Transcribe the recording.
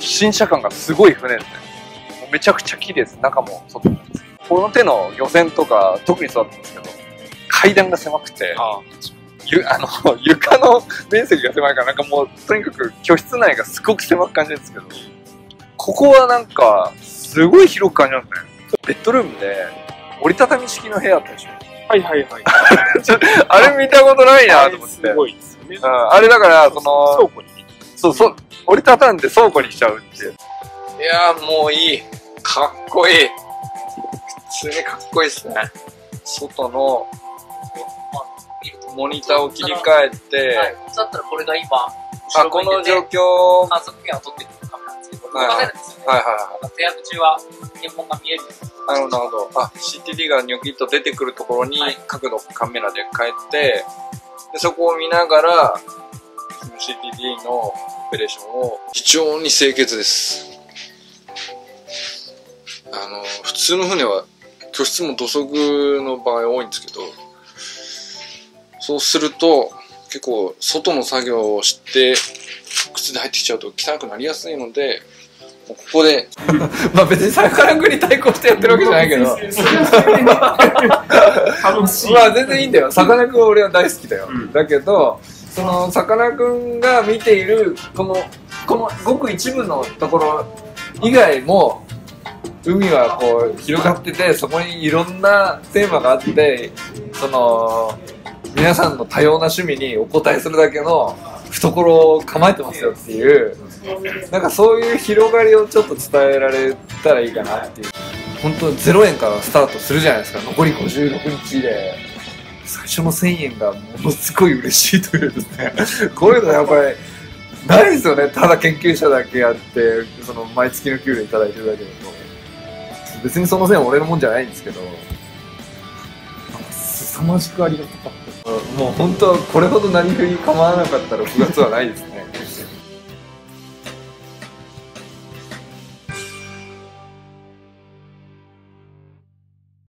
新車感がすごい船ですね。もうめちゃくちゃ綺麗です。中も外も。この手の漁船とか特にそうだったんですけど、階段が狭くて、床の面積が狭いから、なんかもうとにかく居室内がすごく狭く感じるんですけど、ここはなんかすごい広く感じますね。ベッドルームで折りたたみ式の部屋あったでしょ。 はいはいはい。 あれ見たことないなと思って。 すごいですよね。 あれだからその倉庫に。 そう折りたたんで倉庫にしちゃうっていう。 いやーもういい。かっこいい。普通にかっこいいですね。外のモニターを切り替えて、 はい、だったらこれが今、 この状況、 観測圏を撮ってるカメラなんですけど、動はいかせるんですよね。 はいはいはい。 制約中は検問が見える。 なるほど、なるほど。CTD がニョキッと出てくるところに角度カメラで変えて、でそこを見ながら、その CTD のオペレーションを非常に清潔です。普通の船は居室も土足の場合多いんですけど、そうすると結構外の作業をして靴で入ってきちゃうと汚くなりやすいので、ここでまあ別にさかなクンに対抗してやってるわけじゃないけどまあ全然いいんだよ。さかなクンは俺は大好きだよ、だけどそのさかなクンが見ているこのごく一部のところ以外も海はこう広がってて、そこにいろんなテーマがあって、その皆さんの多様な趣味にお答えするだけの懐を構えてますよっていう、なんかそういう広がりをちょっと伝えられたらいいかなっていう。本当0円からスタートするじゃないですか。残り56日で最初の1000円がものすごい嬉しいというですねこういうのやっぱりないですよね。ただ研究者だけやってその毎月の給料いただいてるだけだと、別にその1000円は俺のもんじゃないんですけど、凄まじくありがたかった。もう本当これほど何振り構わなかった6月はないですね